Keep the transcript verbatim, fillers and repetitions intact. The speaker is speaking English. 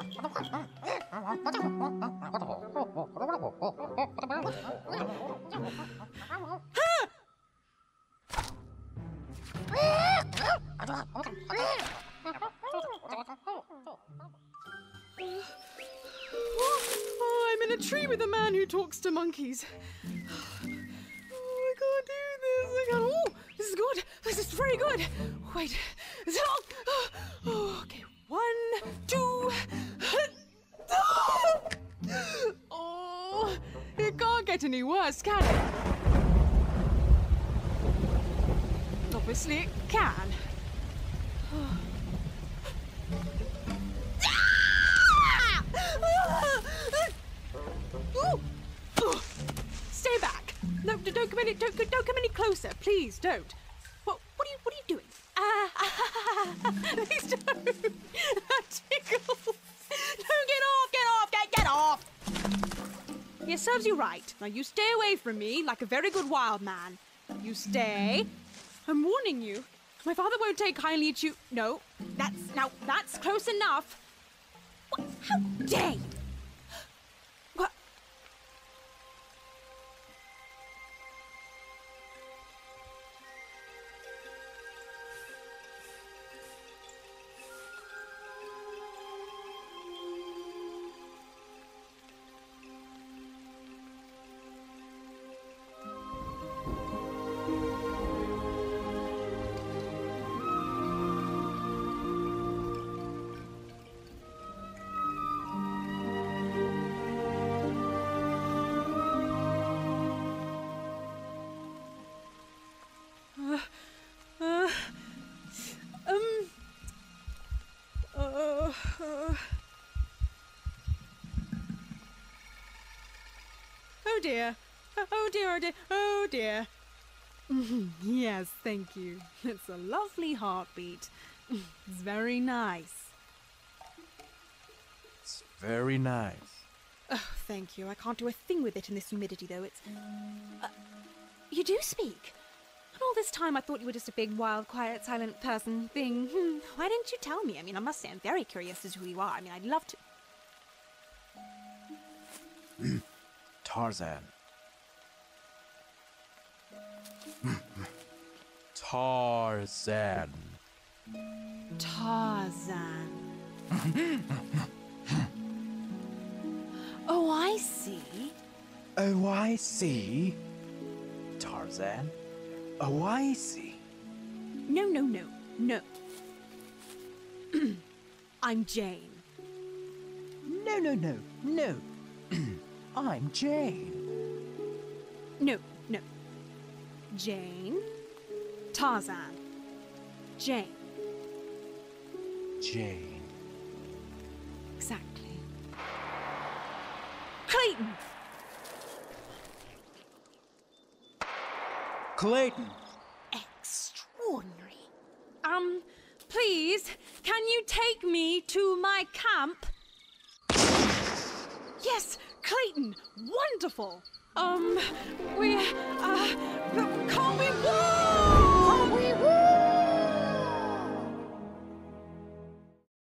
Oh, I'm in a tree with a man who talks to monkeys. Oh, I can't do this. I can't. Oh, this is good. This is very good. Wait. Oh, okay. One, two. Oh, it can't get any worse, can it? Obviously, it can. Ooh. Oh. Stay back! No, don't come any, don't, don't come any closer, please don't. What, what are you, what are you doing? Ah, uh, please don't. That tickles. No, get off, get off, get, get off. Yeah, serves you right. Now you stay away from me like a very good wild man. You stay. I'm warning you. My father won't take kindly to you. No, that's now that's close enough. What? How dare you? What? Oh dear, oh dear, oh dear, oh dear. Yes, thank you. It's a lovely heartbeat. It's very nice. It's very nice. Oh, thank you. I can't do a thing with it in this humidity, though. It's... Uh, you do speak. And all this time I thought you were just a big, wild, quiet, silent person thing. Hmm. Why didn't you tell me? I mean, I must say I'm very curious as to who you are. I mean, I'd love to... Tarzan. Tarzan. Tarzan. Oh, I see. Oh, I see. Tarzan. Oh, I see. No, no, no, no. I'm Jane. No, no, no, no. I'm Jane. No, no. Jane. Tarzan. Jane. Jane. Exactly. Clayton! Clayton. Extraordinary. Um, please, can you take me to my camp? Yes, Clayton, wonderful. Um, we, uh, can't we walk? Can't we walk?